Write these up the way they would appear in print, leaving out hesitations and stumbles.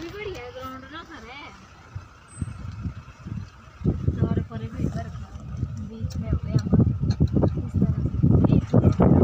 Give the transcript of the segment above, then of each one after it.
भी बढ़िया है ग्राउंड ना खरे और परे भी इधर बीच में हो गया इस तरह से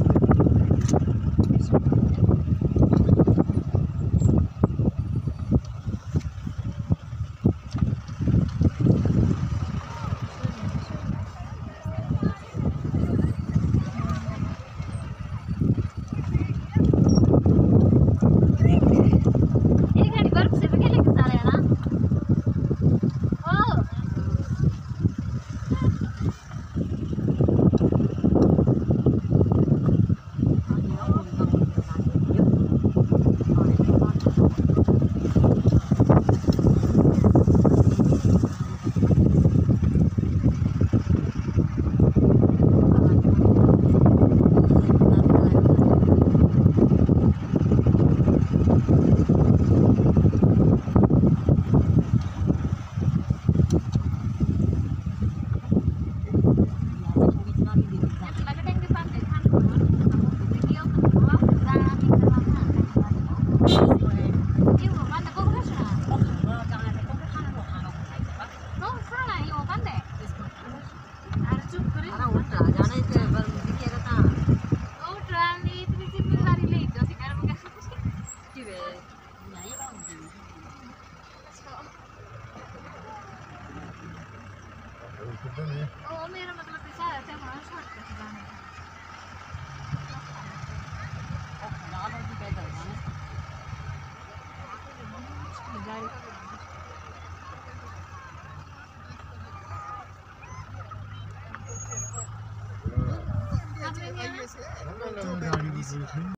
ओ मेरा मतलब ऐसा है कि हमारा शॉर्ट कट जाने का